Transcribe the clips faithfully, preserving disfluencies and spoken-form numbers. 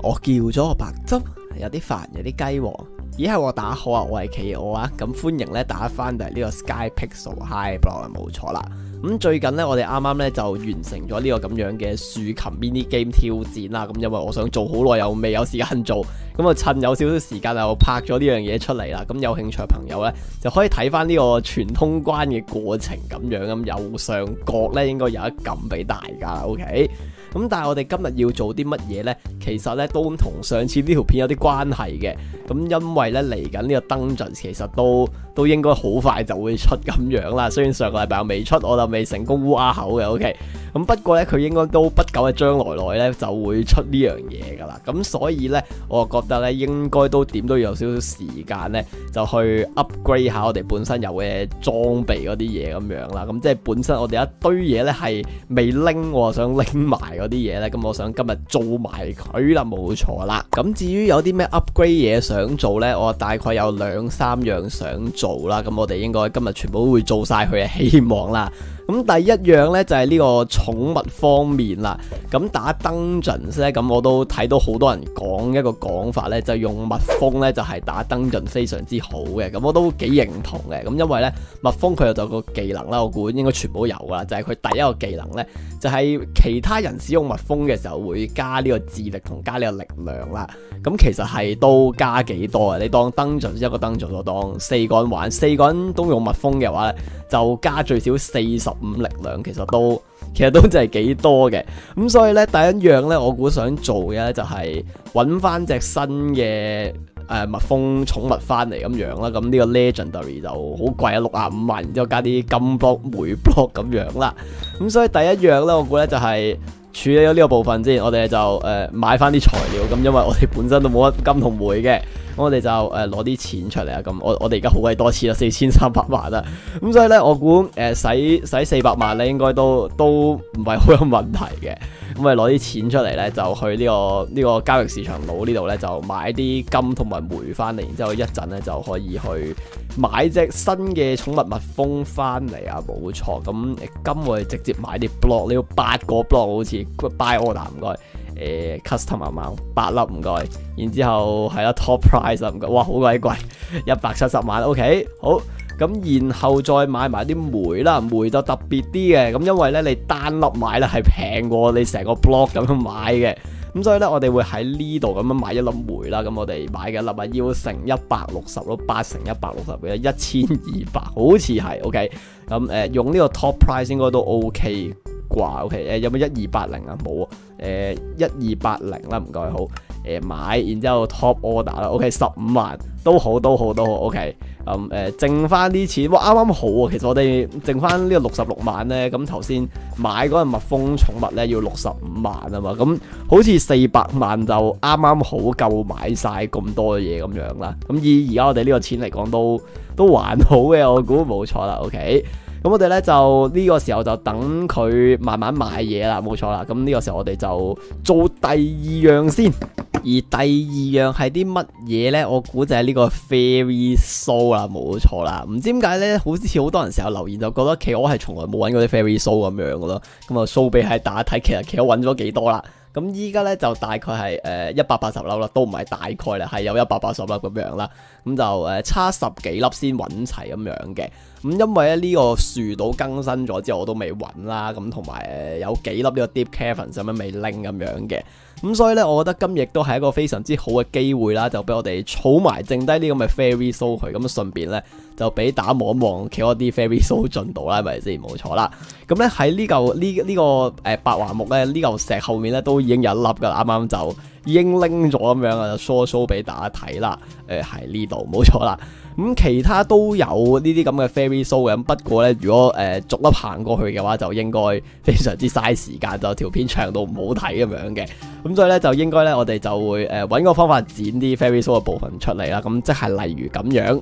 我叫咗個白汁，有啲煩，有啲雞喎。咦係我打好啊，我係企鵝啊，咁歡迎咧打翻嚟呢個 Sky Pixel High Block 啊，冇錯啦。咁最近咧，我哋啱啱咧就完成咗呢個咁樣嘅豎琴 mini game 挑戰啦。咁因為我想做好耐又未有時間做，咁啊趁有少少時間又拍咗呢樣嘢出嚟啦。咁有興趣嘅朋友咧就可以睇翻呢個全通關嘅過程咁樣。咁右上角咧應該有一撳俾大家 ，OK。咁但係我哋今日要做啲乜嘢呢？其實咧都同上次呢條片有啲關係嘅。咁因為咧嚟緊呢個 Dungeons 其實都都應該好快就會出咁樣啦。雖然上個禮拜我未出，我就未成功烏鴉口嘅 OK。咁不過咧佢應該都不久嘅將來內咧就會出呢樣嘢噶啦。咁所以咧我覺得咧應該都點都要有少少時間咧就去 upgrade 下我哋本身有嘅裝備嗰啲嘢咁樣啦。咁即係本身我哋一堆嘢咧係未拎，我想拎埋嗰啲嘢咧，咁我想今日做埋佢啦，冇錯啦。咁至於有啲咩 upgrade 嘢想做呢？我大概有兩三樣想做啦。咁我哋應該今日全部都會做晒佢嘅希望啦。咁第一樣呢，就係呢個寵物方面啦。咁打 Dungeons 咧，咁我都睇到好多人講一個講法呢，就用蜜蜂呢，就係打 Dungeons 非常之好嘅。咁我都幾認同嘅。咁因為呢，蜜蜂佢有就個技能啦，我估應該全部都有噶啦，就係佢第一個技能呢，就係其他人使用蜜蜂嘅時候會加呢個智力同加呢個力量啦。咁其實係都加幾多啊？你當 Dungeons 一個 Dungeons 我當四個人玩，四個人都用蜜蜂嘅話咧，就加最少四十五力量，其實都其實都真係幾多嘅。咁所以咧，第一樣咧，我估想做嘅咧就係揾翻隻新嘅誒蜜蜂寵物翻嚟咁樣啦。咁呢個 Legendary 就好貴啊，六十五萬，然之後加啲金 block 煤 block 咁樣啦。咁所以第一樣咧，我估咧就係、是。處理咗呢個部分先，我哋就誒、呃、買翻啲材料，咁因為我哋本身都冇乜金同煤嘅，咁我哋就誒攞啲錢出嚟啊！咁我我哋而家好鬼多錢啦，四千三百萬啦，咁所以咧我估誒使使四百萬咧，應該都都唔係好有問題嘅。咁咪攞啲錢出嚟咧，就去呢、呢個呢、呢個交易市場佬呢度咧，就買啲金同埋煤翻嚟，然之後一陣咧就可以去買隻新嘅寵物蜜蜂翻嚟啊！冇錯，咁金我哋直接買啲 block，你要八個 block 好似 buy order 唔該，誒、呃、custom amount 八粒唔該，然之後係啦 top price 唔該，哇好鬼貴，一百七十萬 OK 好。咁然後再買埋啲煤啦，煤就特別啲嘅，咁因為咧你單粒買咧係平過你成個 block 咁樣買嘅，咁所以咧我哋會喺呢度咁樣買一粒煤啦，咁我哋買嘅粒啊要乘一百六十咯，八乘一百六十嘅一千二百，好似係 OK，咁誒、呃、用呢個 top price 應該都 OK 啩 OK，誒、呃、有冇一二八零啊？冇啊，誒一二八零啦，唔該好，誒、呃、買，然之後 top order 啦 OK， 十五萬都好都好都好 OK。咁誒、呃，剩翻啲錢，哇，啱啱好啊！其實我哋剩翻呢個六十六萬咧，咁頭先買嗰個蜜蜂寵物咧要六十五萬啊嘛，咁好似四百萬就啱啱好夠買晒咁多嘢咁樣啦。咁以而家我哋呢個錢嚟講，都都還好嘅，我估冇錯啦。OK，咁我哋咧就呢、這個時候就等佢慢慢買嘢啦，冇錯啦。咁呢個時候我哋就做第二樣先。而第二樣係啲乜嘢呢？我估就係呢個 Fairy Soul 啦，冇錯啦。唔知點解呢，好似好多人成日留言就覺得企鵝係從來冇揾過啲 Fairy Soul 咁樣嘅咯。咁啊，show 俾喺大家睇，其實企鵝揾咗幾多啦。咁依家咧就大概係誒一百八十粒啦，都唔係大概啦，係有一百八十粒咁樣啦。咁就誒、呃、差十幾粒先揾齊咁樣嘅。咁因為咧呢、這個樹島更新咗之後，我都未揾啦。咁同埋誒有幾粒呢個 Deep Cavern 咁樣未拎咁樣嘅。咁所以咧，我覺得今日都係一個非常之好嘅機會啦，就俾我哋儲埋剩低呢咁嘅 Fairy Soul 佢，咁順便咧就俾大家望一望企我啲 Fairy Soul 進度啦，係咪先？冇錯啦。咁咧喺呢嚿呢呢個誒、呃、白樺木咧，呢嚿石後面咧都已經有一粒噶啦，啱啱就已經拎咗咁樣啊，就 show show 俾大家睇啦。誒喺呢度冇錯啦。咁其他都有呢啲咁嘅 Fairy Soul 嘅，不過咧如果誒、呃、逐粒行過去嘅話，就應該非常之嘥時間，就條片長到唔好睇咁樣嘅。咁所以咧就應該咧我哋就會誒揾個方法剪啲 Fairy Soul 嘅部分出嚟啦。咁即係例如咁樣。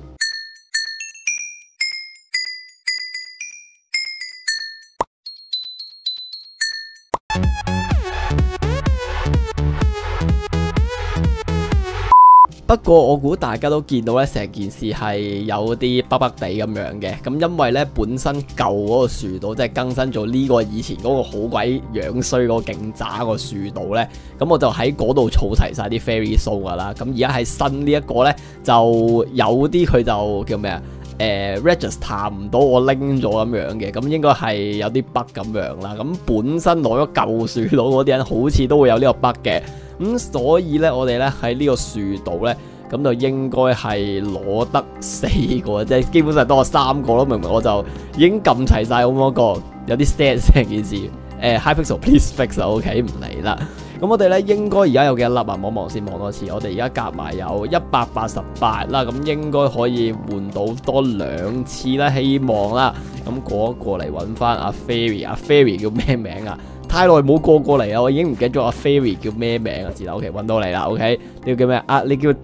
不不過我估大家都見到咧，成件事係有啲北北地咁樣嘅。咁因為咧本身舊嗰個樹島即係更新咗呢個以前嗰個好鬼樣衰嗰個勁渣個樹島咧，咁我就喺嗰度儲齊晒啲 Fairy Soul 噶啦。咁而家喺新呢一個咧，就有啲佢就叫咩啊？誒、呃、register 唔到我拎咗咁樣嘅，咁應該係有啲 bug 咁樣啦。咁本身攞咗舊樹島嗰啲人好似都會有呢個 bug 嘅，咁所以咧我哋咧喺呢個樹島咧，咁就應該係攞得四個，即係基本上多我三個咯。明明我就已經撳齊晒咁嗰個，有啲 sad 成件事。誒、呃、Hypixel please fix 啊 ，OK 唔理啦。咁我哋咧應該而家有幾多粒啊？望望先，望多次。我哋而家夾埋有一百八十八啦，咁應該可以換到多兩次啦，希望啦。咁過一過嚟揾翻阿 Fairy， 阿 Fairy 叫咩名啊？太耐冇過過嚟啊，我已經唔記得咗阿 Fairy 叫咩名啊？知啦 ，OK 揾到你啦 ，OK 你叫咩啊？你叫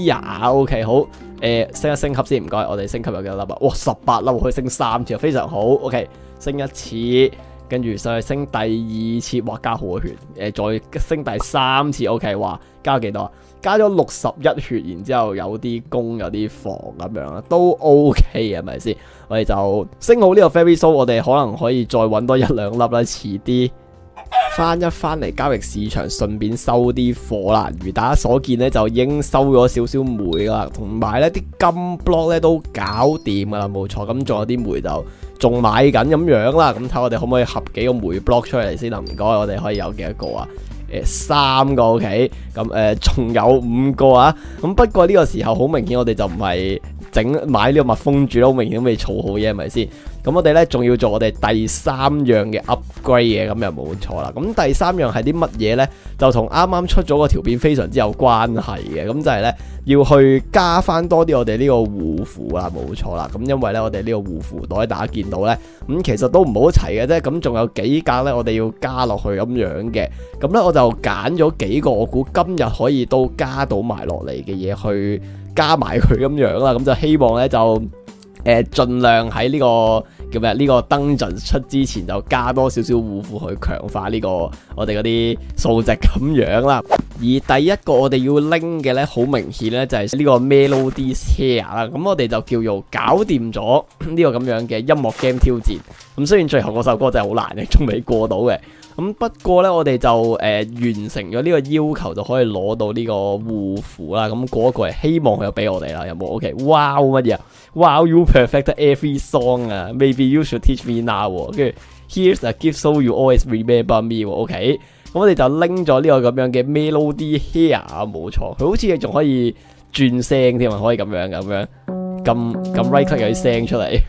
Tia，OK 好。誒、呃、升一升級先，唔該。我哋升級有幾多粒啊？哇，十八粒可以升三次，非常好。OK 升一次。跟住上去升第二次，哇加好多血，誒、呃、再升第三次 ，OK， 哇加幾多啊？加咗六十一血，然之後有啲攻有啲防咁樣啦，都 OK 係咪先？我哋就升好呢個 Fairy Soul，我哋可能可以再揾多一兩粒啦，遲啲翻一翻嚟交易市場，順便收啲貨啦。如大家所見咧，就已經收咗少少煤啦，同埋咧啲金 block 咧都搞掂噶啦，冇錯。咁仲有啲煤就仲買緊咁樣啦。咁睇我哋可唔可以合幾個煤 block 出嚟先啊？唔該，我哋可以有幾多個啊？誒、呃，三個 OK，咁誒仲有五個啊。咁不過呢個時候好明顯，我哋就唔係整買呢個蜜蜂住咯，好明顯未儲好嘢，係咪先？咁我哋咧仲要做我哋第三樣嘅 upgrade 嘅，咁又冇錯啦。咁第三樣係啲乜嘢呢？就同啱啱出咗嗰條片非常之有關係嘅。咁就係呢，要去加翻多啲我哋呢個護符啦，冇錯啦。咁因為呢，我哋呢個護符袋大家見到呢，咁其實都唔好齊嘅啫。咁仲有幾格呢，我哋要加落去咁樣嘅。咁呢，我就揀咗幾個我估今日可以都加到埋落嚟嘅嘢去加埋佢咁樣啦。咁就希望呢，就誒盡量喺呢個叫咩？呢個 Dungeon 出之前就加多少少護符去強化呢個我哋嗰啲數值咁樣啦。而第一個我哋要拎嘅咧，好明顯咧就係呢個 Melody's Hair 啦。咁我哋就叫做搞掂咗呢個咁樣嘅音樂 game 挑戰。咁雖然最後嗰首歌真係好難嘅，仲未過到嘅。咁不過咧，我哋就誒、呃、完成咗呢個要求，就可以攞到呢個護符啦。咁過一過嚟，希望佢又俾我哋啦，有冇 ？OK，哇乜嘢？Wow you perfect every song 啊 ，Maybe you should teach me now。跟住 Here's a gift so you always remember me。OK， 咁我哋就拎咗呢個咁樣嘅 Melody Hair 啊，冇錯，佢好似仲可以轉聲添啊，可以咁樣咁樣，咁咁 right click 有啲聲出嚟。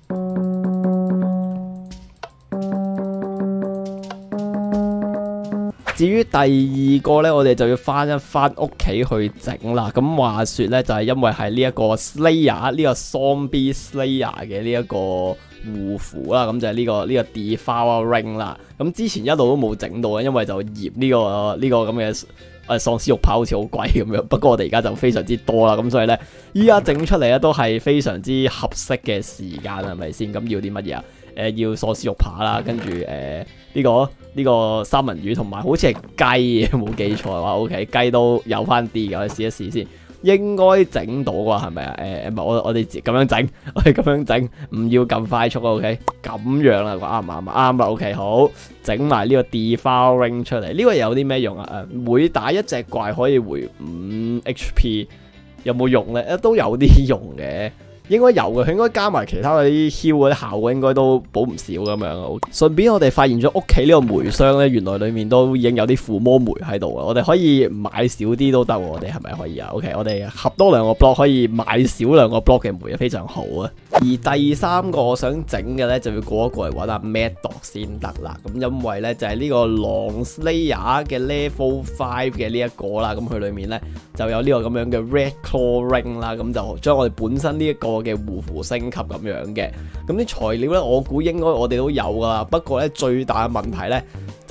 至於第二個呢，我哋就要翻一翻屋企去整啦。咁話說呢，就係因為係呢一個 Slayer 呢個 Zombie Slayer 嘅呢一個護符啦。咁就係呢個呢個 Devour Ring 啦。咁之前一路都冇整到啊，因為就嫌呢個呢個咁嘅誒喪屍肉炮好似好貴咁樣。不過我哋而家就非常之多啦，咁所以呢，依家整出嚟咧都係非常之合適嘅時間，係咪先？咁要啲乜嘢啊？誒、呃、要喪屍肉扒啦，跟住誒呢個呢、呢個三文魚，同埋好似係雞，冇記錯嘅話 ，OK 雞都有翻啲嘅，我哋試一試先，應該整到啩，係咪啊？誒唔係我我哋咁樣整，我哋咁樣整，唔要咁快速 OK 咁樣啦，啱唔啱啊？啱啦 ，OK 好，整埋呢個 Devour Ring 出嚟，呢、呢個有啲咩用啊？誒每打一隻怪可以回五 H P， 有冇用咧？都有啲用嘅。應該有嘅，佢應該加埋其他嗰啲 heal 嗰啲效果，應該都補唔少咁樣。順便我哋發現咗屋企呢個煤箱咧，原來裡面都已經有啲附魔煤喺度啊！我哋可以買少啲都得喎，我哋係咪可以啊 ？OK， 我哋合多兩個 block 可以買少兩個 block 嘅煤，非常好啊！而第三個我想整嘅咧，就要過一過嚟揾阿 Mad Dog 先得啦。咁因為咧就係、是、呢個狼 Slayer 嘅 Level 五嘅呢一個啦，咁佢裡面咧就有呢個咁樣嘅 Red Claw Ring 啦，咁就將我哋本身呢一個嘅護符升級咁樣嘅。咁啲材料咧，我估應該我哋都有噶啦。不過咧最大嘅問題咧就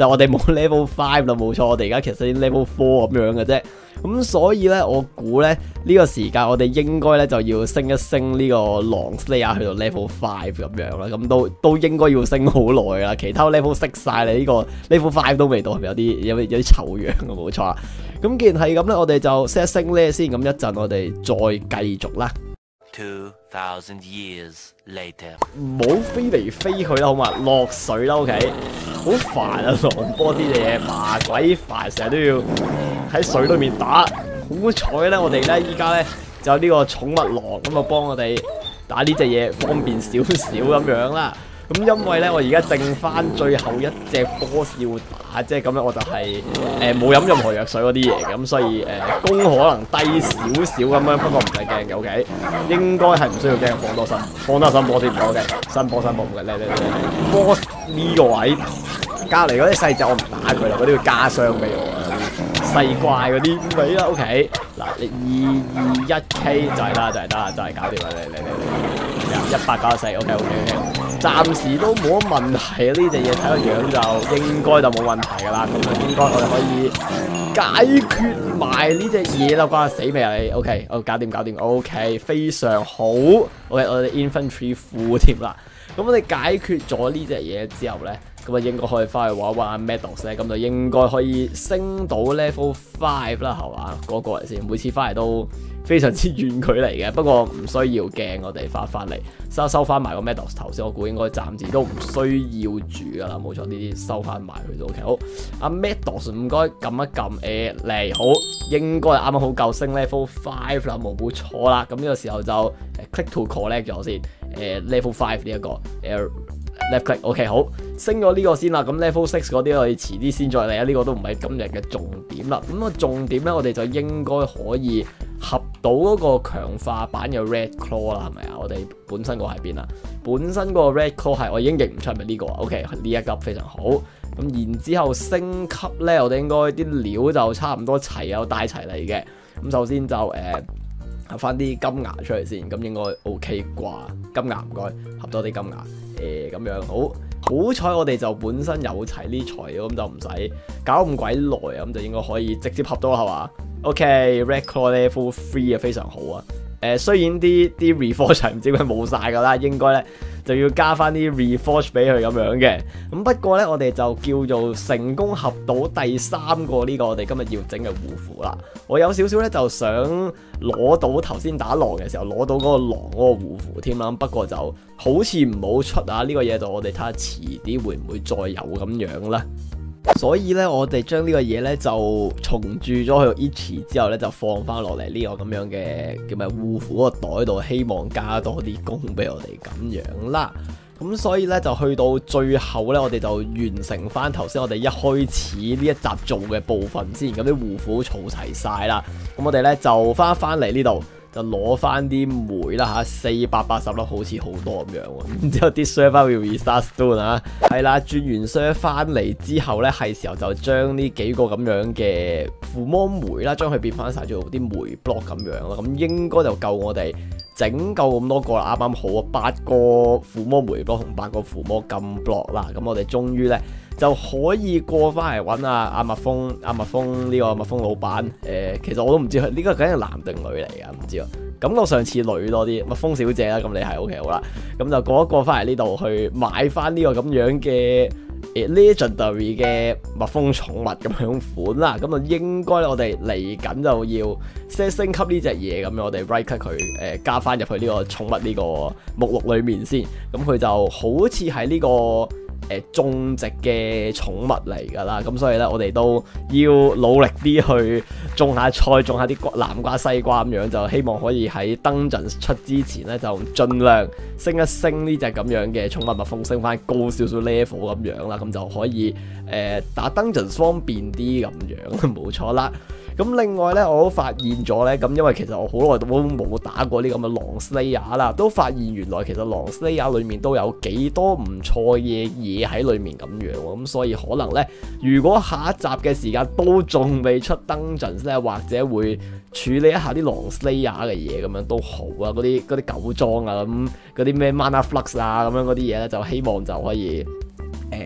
就我哋冇 level five 啦，冇錯，我哋而家其實已經 level four 咁樣嘅啫。咁所以咧，我估咧呢、呢個時間我哋應該咧就要升一升呢個狼 Slayer 去到 level five 咁樣啦。咁都都應該要升好耐啦。其他 level 熄晒你呢個 level five 都未到，係咪有啲有有啲醜樣啊？冇錯啦。咁既然係咁咧，我哋就升一升咧先。咁一陣我哋再繼續啦。 Two thousand years later， 唔好飛嚟飛去啦，好嘛？落水啦 ，OK。好煩啊，狼波啲嘢麻鬼煩，成日都要喺水裏面打。好彩咧，我哋咧依家咧就有呢個寵物狼咁啊，幫我哋打呢隻嘢方便少少咁樣啦。咁因為咧，我而家剩翻最後一隻 boss 要打，即係咁樣，我就係誒冇飲任何藥水嗰啲嘢嘅，咁所以誒、呃、攻可能低少少咁樣，不過唔使驚嘅 ，OK， 應該係唔需要驚，放多身，放多身 boss 先唔好嘅，新 boss 新 boss 嘅，嚟嚟嚟 boss 呢個位，隔離嗰啲細隻我唔打佢啦，嗰啲要加傷俾我啊，細怪嗰啲唔俾啦 ，OK， 嗱你二二一 K 就係啦，就係得，就係搞掂啦，嚟嚟嚟嚟，一百九十四 ，OK OK OK。暫時都冇乜問題啊！呢隻嘢睇個樣就應該就冇問題噶啦，咁就應該我哋可以解決埋呢隻嘢啦。關死未啊你 ？OK， 我搞掂搞掂 ，OK， 非常好。OK， 我哋 infantry full 添啦。咁我哋解決咗呢隻嘢之後咧，咁啊應該可以翻去玩一玩 Meadows 咧，咁就應該可以升到 level five 啦，係嘛？嗰、那個嚟先，每次翻嚟都非常之遠距離嘅，不過唔需要驚，我哋翻翻嚟收收翻埋個 Meadows 頭先，我估應該暫時都唔需要住噶啦，冇錯，呢啲收翻埋佢都 OK。好，阿 Meadows 唔該撳一撳誒嚟，好，應該啱啱好夠升 level five 啦，冇錯啦。咁呢個時候就 click to collect 咗先，誒、呃、level five 呢、這、一個誒。呃 left click OK 好，升咗呢個先啦，咁 level six 嗰啲我哋遲啲先再嚟啊，呢、這個都唔係今日嘅重點啦。咁啊重點咧，我哋就應該可以合到嗰個強化版嘅 Red Claw 啦，係咪啊？我哋本身個喺邊啊？本身個 Red Claw 係我已經認唔出係咪呢個啊 ？OK 呢一級非常好，咁然之後升級咧，我哋應該啲料就差唔多齊有帶齊嚟嘅。咁首先就誒。呃合翻啲金牙出嚟先，咁應該 OK 啩？金牙唔該，合多啲金牙，誒、呃、咁樣好。好彩我哋就本身有齊呢材料，咁就唔使搞咁鬼耐啊，咁就應該可以直接合到係嘛 ？OK，Red Claw Level Three 啊，非常好啊。誒、呃、雖然啲啲 Reforge 唔知點解冇晒㗎啦，應該咧就要加翻啲 Reforge 俾佢咁樣嘅。咁不過咧，我哋就叫做成功合到第三個呢個我哋今日要整嘅護符啦。我有少少咧就想攞到頭先打狼嘅時候攞到嗰個狼嗰個護符添啦，不過就好似唔好出啊！呢、這個嘢就我哋睇下遲啲會唔會再有咁樣啦。所以咧，我哋將呢個嘢咧就重注咗去 Itchy 之後咧，就放翻落嚟呢個咁樣嘅叫咩護符嗰個袋度，希望加多啲功俾我哋咁樣啦。咁所以咧就去到最後咧，我哋就完成翻頭先我哋一開始呢一集做嘅部分先，咁啲護符儲齊晒啦。咁我哋咧就翻翻嚟呢度。就攞翻啲煤啦嚇，四百八十粒好似好多咁樣喎。然之後啲 server 會 restart soon 啊，係啦，轉完 server 翻嚟之後咧，係時候就將呢幾個咁樣嘅附魔煤啦，將佢變翻晒做啲煤 block 咁樣啦。咁應該就夠我哋整夠咁多個啦，啱啱好啊，八個附魔煤 block 同八個附魔金 block 啦。咁我哋終於咧就可以過翻嚟揾阿阿蜜蜂，阿蜜蜂呢個蜜蜂老闆。誒、呃，其實我都唔知佢呢個究竟係男定女嚟㗎，唔知啊。感覺上似女多啲，蜜蜂小姐啦，咁你係 OK 好啦。咁就過一過翻嚟呢度去買翻呢個咁樣嘅誒 legendary 嘅蜜蜂寵物咁樣款啦。咁啊應該我哋嚟緊就要升升級呢隻嘢，咁樣我哋 right click 佢誒加翻入去呢個寵物呢個目錄裏面先。咁佢就好似係呢個。誒種植嘅寵物嚟㗎啦，咁所以咧我哋都要努力啲去種下菜，種下啲南瓜西瓜咁樣，就希望可以喺 Dungeons 出之前咧就盡量升一升呢隻咁樣嘅寵物蜜蜂，升翻高少少 level 咁樣啦，咁就可以誒、呃、打 Dungeons 方便啲咁樣，冇錯啦。咁另外咧，我都發現咗咧，咁因為其實我好耐都冇打過呢咁嘅狼 Slayer 啦，都發現原來其實狼 Slayer 裏面都有幾多唔錯嘅嘢喺裏面咁樣喎，咁所以可能咧，如果下一集嘅時間都仲未出 Dungeons 咧，或者會處理一下啲狼 Slayer 嘅嘢咁樣都好啊，嗰啲嗰啲狗裝啊，咁嗰啲咩 Mana Flux 啊咁樣嗰啲嘢咧，就希望就可以誒。呃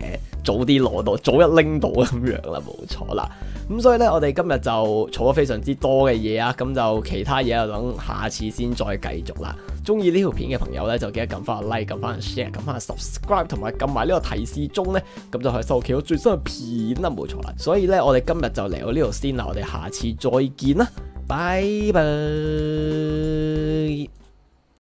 早啲攞到，早一拎到咁樣啦，冇錯啦。咁所以咧，我哋今日就儲咗非常之多嘅嘢啊，咁就其他嘢就等下次先再繼續啦。中意呢條片嘅朋友咧，就記得撳翻個 like，撳翻個 share，撳翻個 subscribe，同埋撳埋呢個提示鐘咧，咁就可以收睇我最新嘅片啦，冇錯啦。所以咧，我哋今日就嚟到呢度先啦，我哋下次再見啦，拜拜。